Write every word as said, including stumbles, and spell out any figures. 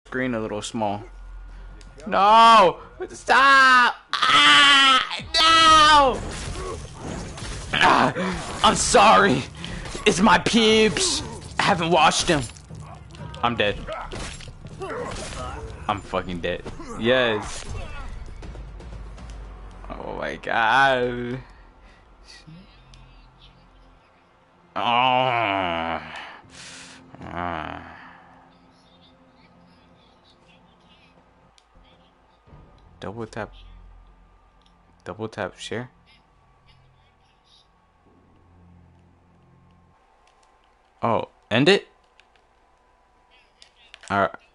screen a little small. No! Stop! Ah! No! Ah, I'm sorry. It's my pubes. I haven't washed them. I'm dead. I'm fucking dead. Yes. Oh my god. Oh. Ah. Double tap. Double tap share. Oh, end it? Alright.